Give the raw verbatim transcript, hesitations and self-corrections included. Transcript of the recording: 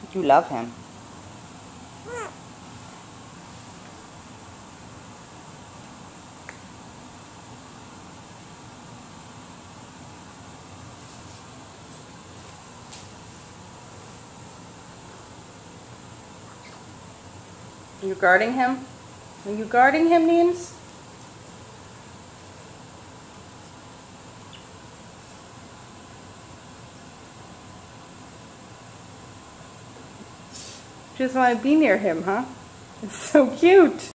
You love him. Are you guarding him? Are you guarding him, Neems? Just want to be near him, huh? It's so cute.